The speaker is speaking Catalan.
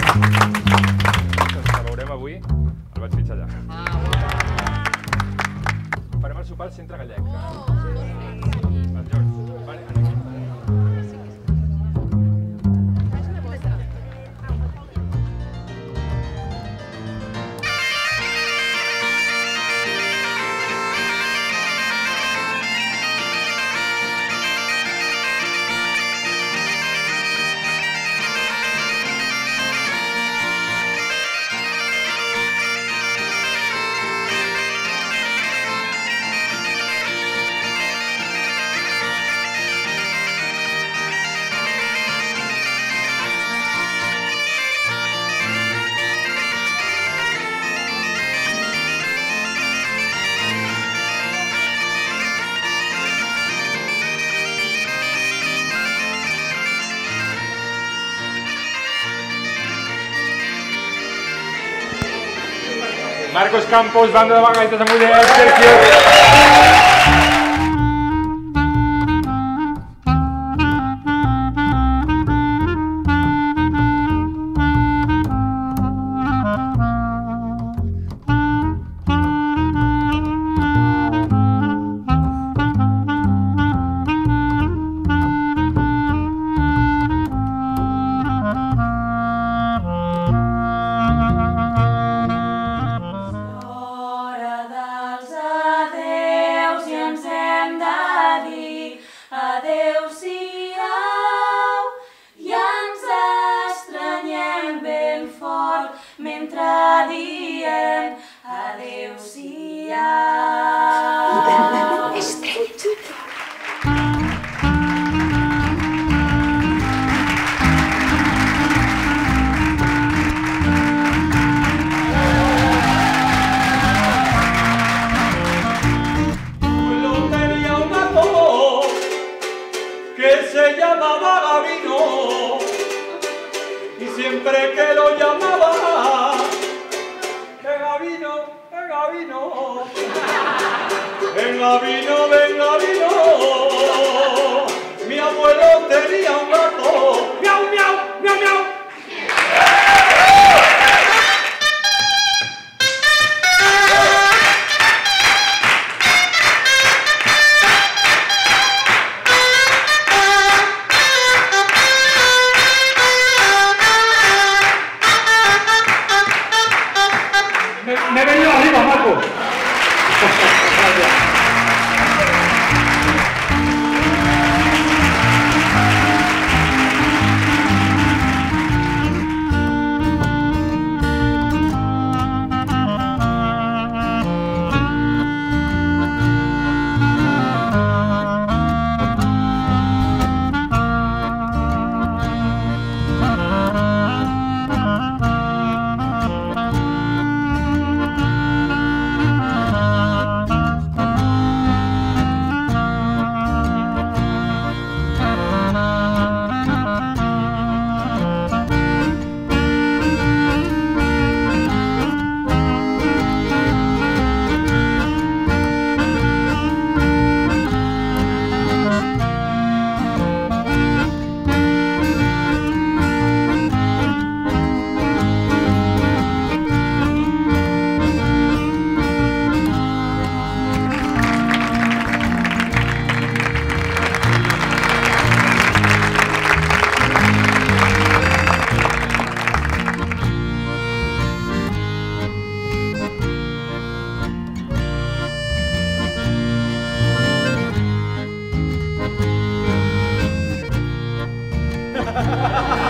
El veurem avui, el vaig fitxar allà. Farem el sopar al centre gallec. El George. Vale, aquí. Marcos Campos, banda de bagaites amb Uller, Sergio. Siempre que lo llamaba, venga vino, venga vino, venga vino, venga vino. Mi abuelo tenía un gato, miau, miau, miau, miau. Me he venido arriba, Marco. Ha ha ha ha!